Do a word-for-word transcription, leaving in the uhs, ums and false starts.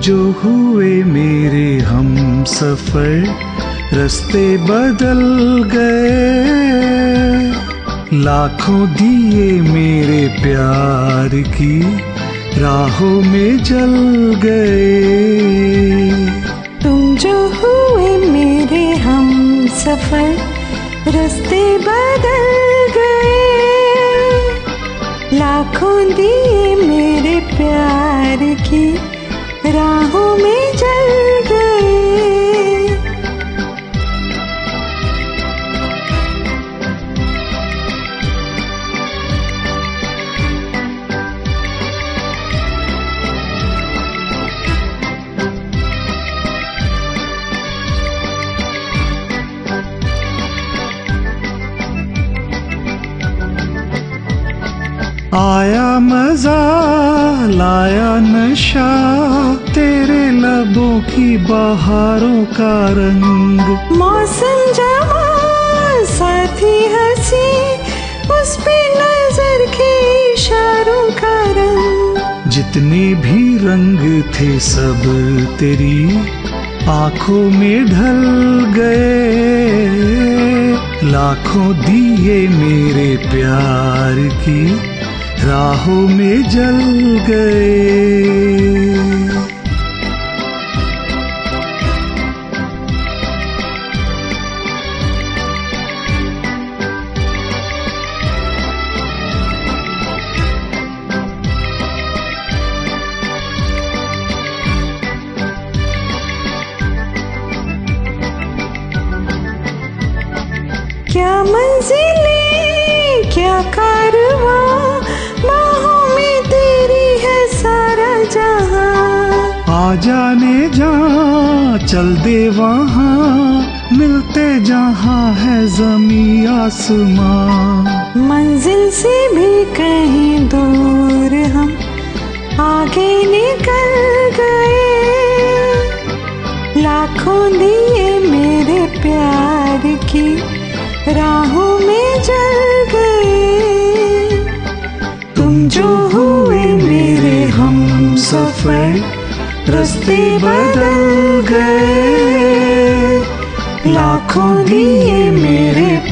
जो हुए मेरे हम सफर रास्ते बदल गए। लाखों दिए मेरे प्यार की राहों में जल गए। तुम जो हुए मेरे हम सफर रास्ते बदल गए। लाखों दिए मेरे प्यार की राहों में जल गए। आया मजा लाया नशा तेरे लबों की बहारों का रंग। मौसम जवां साथी हंसी उस पे नजर के इशारों का रंग। जितने भी रंग थे सब तेरी आंखों में ढल गए। लाखों दिए मेरे प्यार की राहों में जल गए। क्या मंजिलें क्या कारवां बाहों में तेरी है सारा जहां। आ जाने जा चल दे वहाँ मिलते जहाँ है ज़मीं आसमां। मंजिल से भी कहीं दूर हम आगे निकल गए। लाखों दिए मेरे प्यार की राहों में जल गए। तुम जो हुए मेरे हम सफर रास्ते बदल गए। लाखों दिए मेरे